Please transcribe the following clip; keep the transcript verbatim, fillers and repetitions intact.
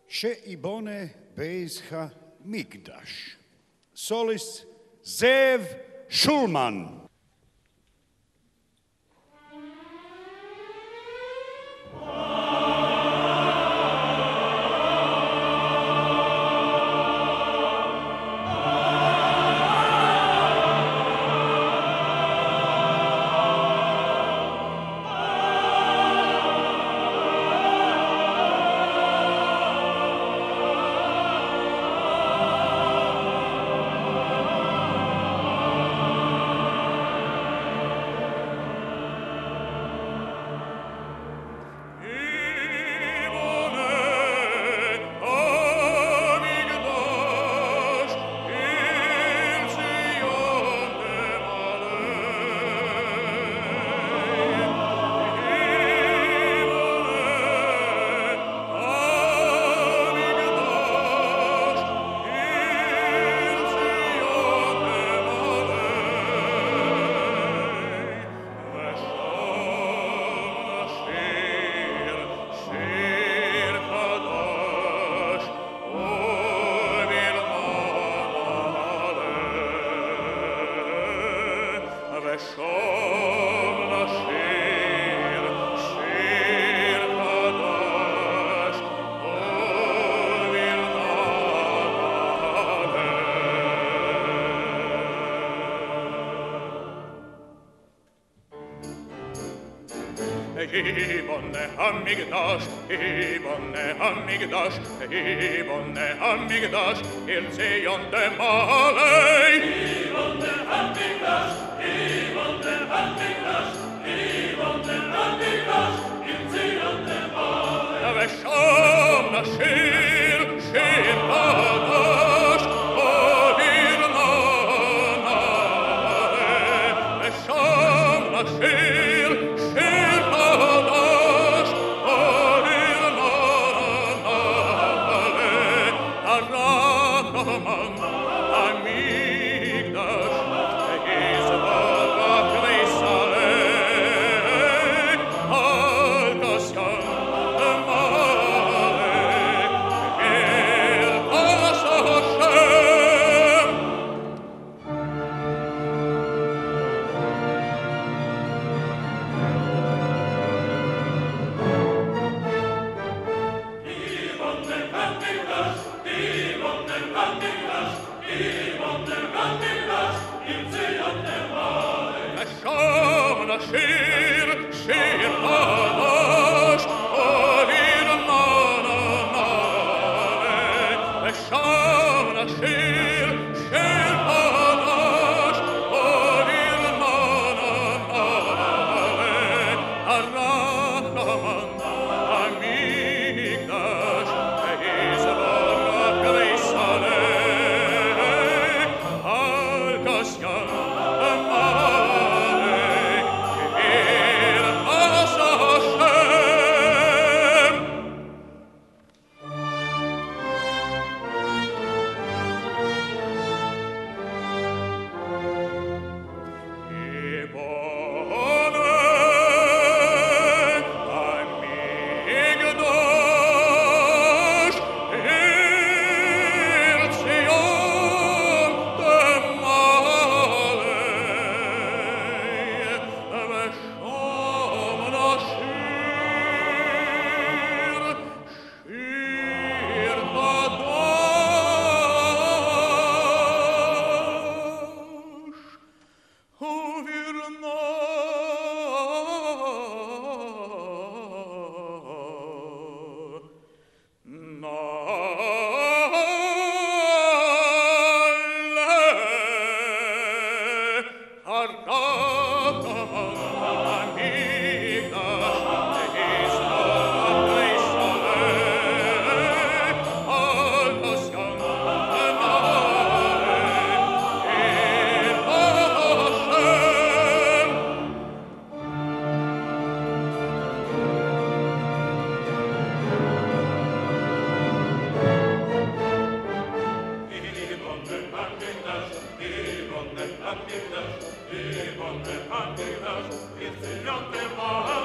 She'ibone Beizcha Mikdash. Solis Zev Schulman. Ibonne Hamigdash, Ibonne Hamigdash, Ibonne Hamigdash, Il Zion de Malay. Ibonne Hamigdash, Ibonne Hamigdash, Ibonne Hamigdash, Il Zion de Malay. Vesham Nashir, Shir Hadash, Ovir Nanare. Vesham Nashir, Shir Hadash, Ovir Nanare. Arakaman, Amigdash, Gizvara Kreisale, Al-Kasyan, Shir, Shir Hadash, Ovir Nanare. Vesham Nashir, Shir Hadash, Ovir Nanare. Arakaman, Amigdash, Gizvara Kreisale, Al-Kasyan, Ibonne Hamigdash, Ibonne Hamigdash, Il Zion de Malay.